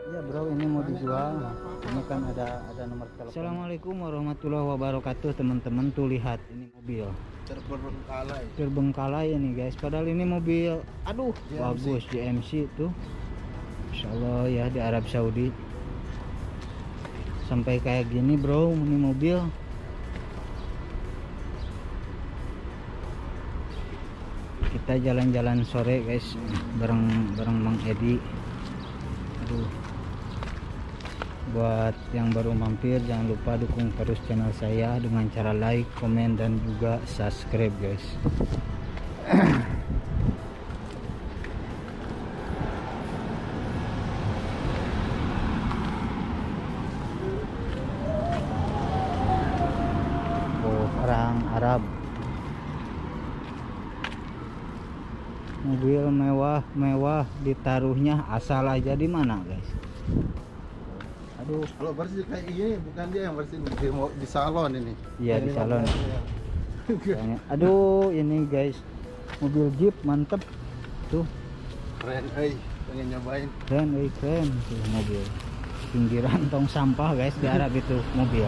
Ya bro, ini mau dijual. Ini kan ada nomor telepon. Assalamualaikum warahmatullahi wabarakatuh teman-teman. Tuh lihat ini mobil terbengkalai ini guys. Padahal ini mobil, aduh GMC. Bagus GMC tuh. Insya Allah ya di Arab Saudi. Sampai kayak gini bro, ini mobil. Kita jalan-jalan sore guys, bareng Bang Edi. Aduh. Buat yang baru mampir, jangan lupa dukung terus channel saya dengan cara like, komen, dan juga subscribe guys. Oh, orang Arab. Mobil mewah ditaruhnya asal aja di mana guys. Aduh, kalau bersih kayak ini bukan dia yang bersih, di salon ini. Iya, di salon. Aduh, ini guys, mobil Jeep mantep tuh. Keren, pengen nyobain. Keren tuh mobil. Pinggiran tong sampah guys di Arab itu mobil.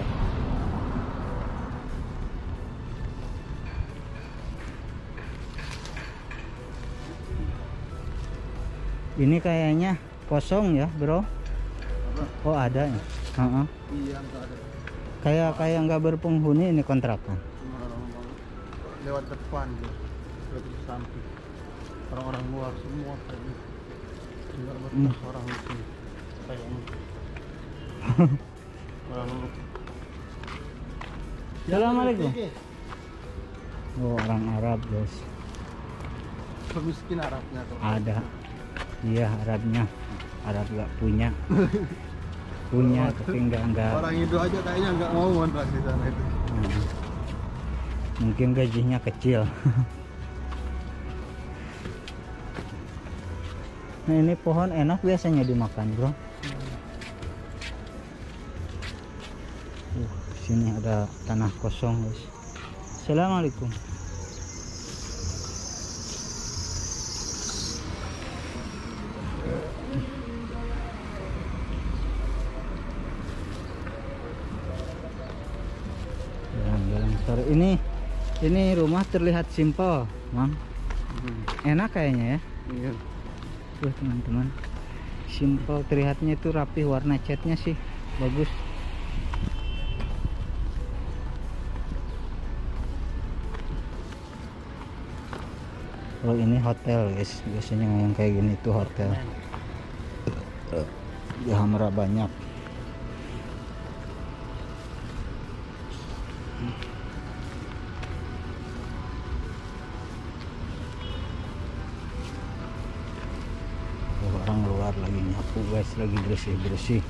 Ini kayaknya kosong ya, bro. Oh, ada ya? Iya, ada. Kayak nggak berpenghuni ini kontrakan. Lewat depan lewat samping. Orang-orang luar semua tadi. Enggak betah orang di sini. Kayaknya. Assalamualaikum. Oh, orang Arab guys. Pemiskin Arabnya tuh. Ada. Iya, Arabnya. Arab gak punya. Punya tapi enggak. Orang Indo aja kayaknya nggak mau ngontrak di sana itu. Mungkin gajinya kecil. Nah, ini pohon enak biasanya dimakan bro. Sini ada tanah kosong guys. Assalamualaikum. Jalan-jalan sore ini rumah terlihat simpel, Mang. Enak kayaknya ya. Iya. Tuh teman-teman, simpel, terlihatnya itu rapi, warna catnya sih bagus. Kalau ini hotel guys, biasanya yang kayak gini itu hotel. Ya, Hamra banyak. Orang luar lagi nyapu guys, lagi bersih-bersih.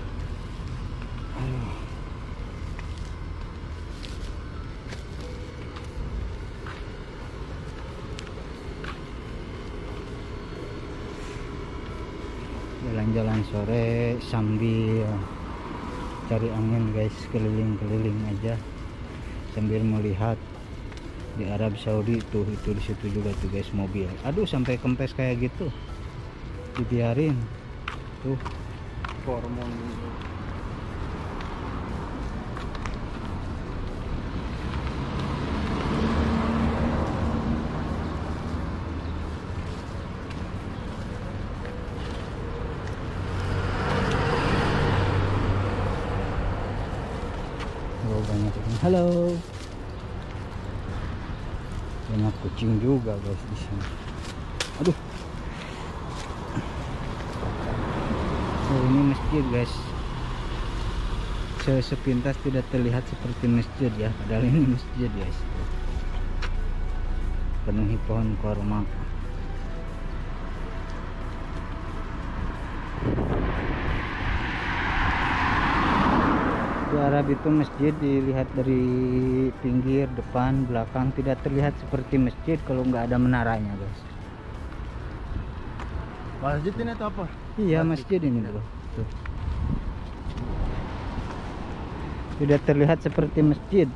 Jalan-jalan sore sambil cari angin guys, keliling-keliling aja sambil melihat di Arab Saudi itu di situ juga tuh guys mobil. Aduh, sampai kempes kayak gitu. Dibiarin tuh Hormon banyak ini. Halo, banyak kucing juga guys di sini. Aduh. Oh, ini masjid guys. Sepintas tidak terlihat seperti masjid ya, padahal ini masjid guys. Penuhi pohon korma. Di Arab itu masjid dilihat dari pinggir, depan, belakang, tidak terlihat seperti masjid kalau nggak ada menaranya guys. masjid ini atau apa? Iya, masjid ini bro. Tuh. Tidak terlihat seperti masjid.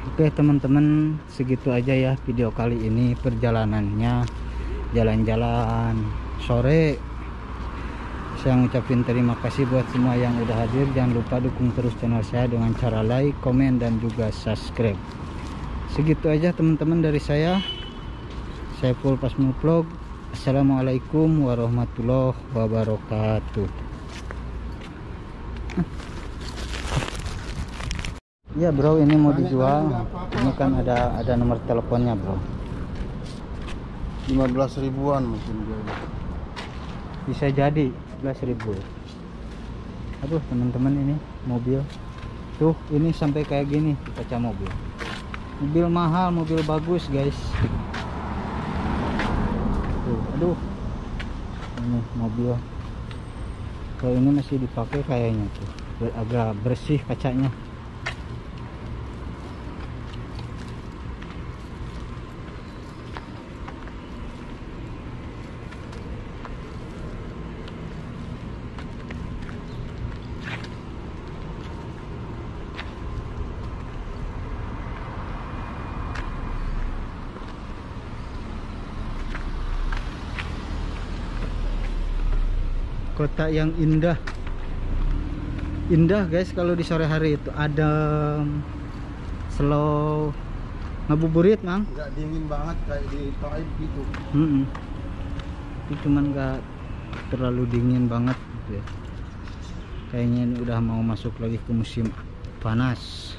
Oke teman-teman, segitu aja ya video kali ini perjalanannya, jalan-jalan sore. Saya ngucapin terima kasih buat semua yang udah hadir. Jangan lupa dukung terus channel saya dengan cara like, komen, dan juga subscribe. Segitu aja teman-teman dari saya. Saya Full Pasmu Vlog. Assalamualaikum warahmatullahi wabarakatuh. Ya bro, ini mau dijual. Ini kan ada nomor teleponnya bro. 15 ribuan mungkin dia. Bisa jadi 11.000. Aduh teman-teman, ini mobil tuh, ini sampai kayak gini kaca mobil. Mobil mahal, mobil bagus guys. Tuh, aduh, ini mobil. Kalau ini masih dipakai kayaknya tuh, agak bersih kacanya. Kota yang indah guys, kalau di sore hari itu adem, slow, ngabuburit mang. Nggak dingin banget kayak di Taif gitu. Itu cuman nggak terlalu dingin banget gitu ya. Kayaknya ini udah mau masuk lagi ke musim panas.